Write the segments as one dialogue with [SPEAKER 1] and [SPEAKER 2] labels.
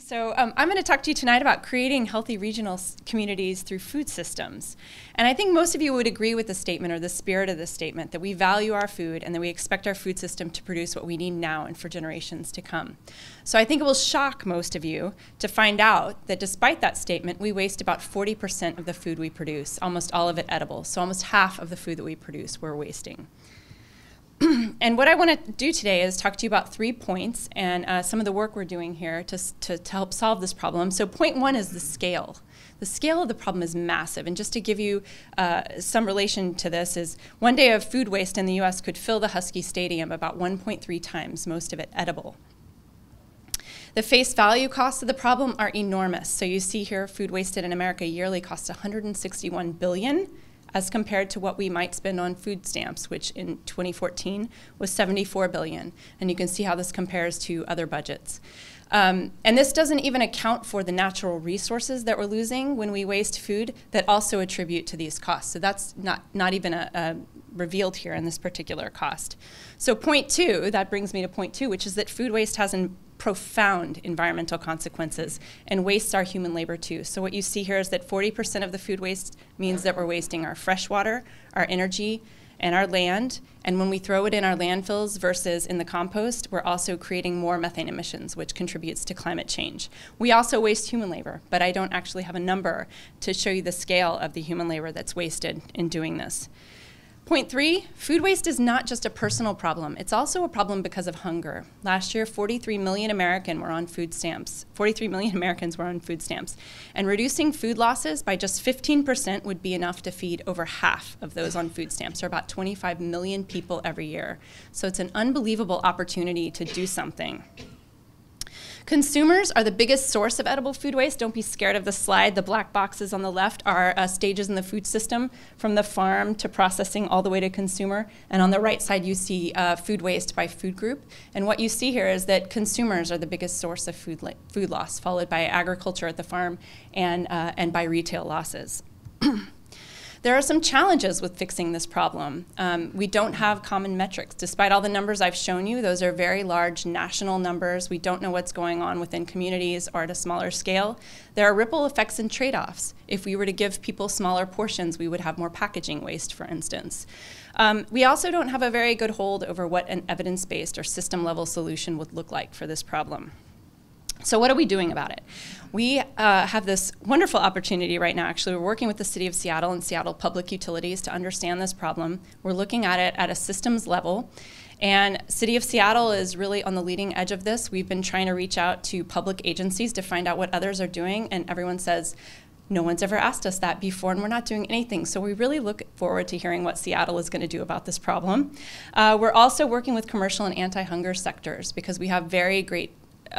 [SPEAKER 1] I'm going to talk to you tonight about creating healthy regional communities through food systems. And I think most of you would agree with the statement, or the spirit of the statement, that we value our food and that we expect our food system to produce what we need now and for generations to come. So I think it will shock most of you to find out that despite that statement, we waste about 40% of the food we produce, almost all of it edible. So almost half of the food that we produce, we're wasting. And what I want to do today is talk to you about 3 points and some of the work we're doing here to help solve this problem. So point 1 is the scale. The scale of the problem is massive. And just to give you some relation to this is one day of food waste in the US could fill the Husky Stadium about 1.3 times, most of it edible. The face value costs of the problem are enormous. So you see here food wasted in America yearly costs $161 billion. As compared to what we might spend on food stamps, which in 2014 was $74 billion. And you can see how this compares to other budgets. And this doesn't even account for the natural resources that we're losing when we waste food that also attribute to these costs. So that's not even revealed here in this particular cost. So point 2, that brings me to point 2, which is that food waste has profound environmental consequences and wastes our human labor too. So what you see here is that 40% of the food waste means that we're wasting our fresh water, our energy, and our land. And when we throw it in our landfills versus in the compost, we're also creating more methane emissions, which contributes to climate change. We also waste human labor, but I don't actually have a number to show you the scale of the human labor that's wasted in doing this. Point 3, food waste is not just a personal problem. It's also a problem because of hunger. Last year, 43 million Americans were on food stamps. 43 million Americans were on food stamps. And reducing food losses by just 15% would be enough to feed over half of those on food stamps, or about 25 million people every year. So it's an unbelievable opportunity to do something. Consumers are the biggest source of edible food waste. Don't be scared of the slide. The black boxes on the left are stages in the food system from the farm to processing all the way to consumer. And on the right side, you see food waste by food group. And what you see here is that consumers are the biggest source of food loss, followed by agriculture at the farm and by retail losses. There are some challenges with fixing this problem. We don't have common metrics. Despite all the numbers I've shown you, those are very large national numbers. We don't know what's going on within communities or at a smaller scale. There are ripple effects and trade-offs. If we were to give people smaller portions, we would have more packaging waste, for instance. We also don't have a very good hold over what an evidence-based or system-level solution would look like for this problem. So what are we doing about it? We have this wonderful opportunity right now. Actually, we're working with the City of Seattle and Seattle Public Utilities to understand this problem. We're looking at it at a systems level. And City of Seattle is really on the leading edge of this. We've been trying to reach out to public agencies to find out what others are doing, and everyone says, no one's ever asked us that before, and we're not doing anything. So we really look forward to hearing what Seattle is going to do about this problem. We're also working with commercial and anti-hunger sectors because we have very great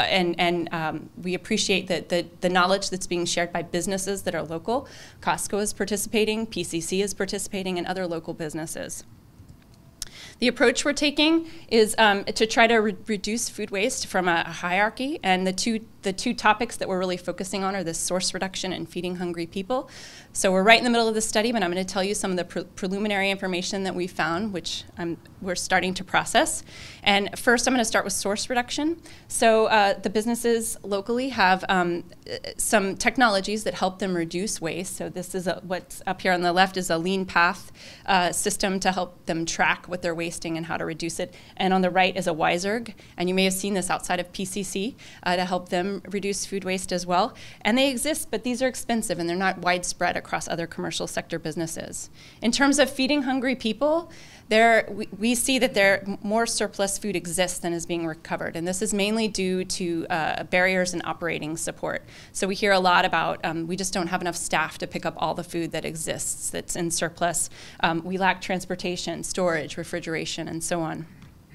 [SPEAKER 1] we appreciate the knowledge that's being shared by businesses that are local. Costco is participating, PCC is participating, and other local businesses. The approach we're taking is to try to reduce food waste from a hierarchy, and the two topics that we're really focusing on are this source reduction and feeding hungry people. So we're right in the middle of the study, but I'm going to tell you some of the preliminary information that we found, which we're starting to process. And first, I'm going to start with source reduction. So the businesses locally have some technologies that help them reduce waste. So this is what's up here on the left is a lean path system to help them track what they're wasting and how to reduce it. And on the right is a WISERG, and you may have seen this outside of PCC to help them reduce food waste as well. And they exist, but these are expensive and they're not widespread across other commercial sector businesses. In terms of feeding hungry people, we see that more surplus food exists than is being recovered, and this is mainly due to barriers in operating support. So we hear a lot about we just don't have enough staff to pick up all the food that exists that's in surplus. We lack transportation, storage, refrigeration, and so on.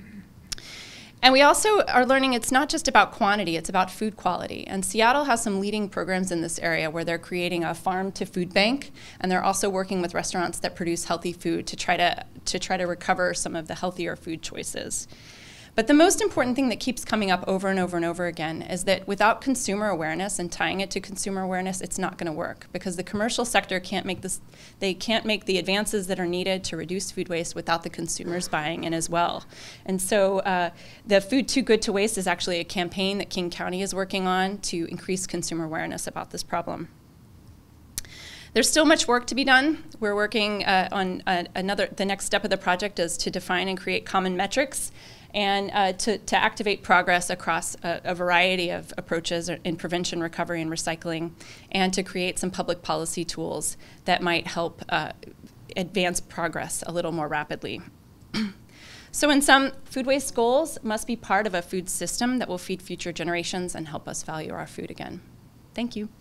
[SPEAKER 1] And we also are learning it's not just about quantity, it's about food quality. And Seattle has some leading programs in this area where they're creating a farm to food bank, and they're also working with restaurants that produce healthy food to try to recover some of the healthier food choices. But the most important thing that keeps coming up over and over and over again is that without consumer awareness and tying it to consumer awareness, it's not going to work, because the commercial sector can't make this, they can't make the advances that are needed to reduce food waste without the consumers buying in as well. And so the Food Too Good to Waste is actually a campaign that King County is working on to increase consumer awareness about this problem. There's still much work to be done. We're working on the next step of the project is to define and create common metrics and to activate progress across a variety of approaches in prevention, recovery, and recycling, and to create some public policy tools that might help advance progress a little more rapidly. So in sum, food waste goals must be part of a food system that will feed future generations and help us value our food again. Thank you.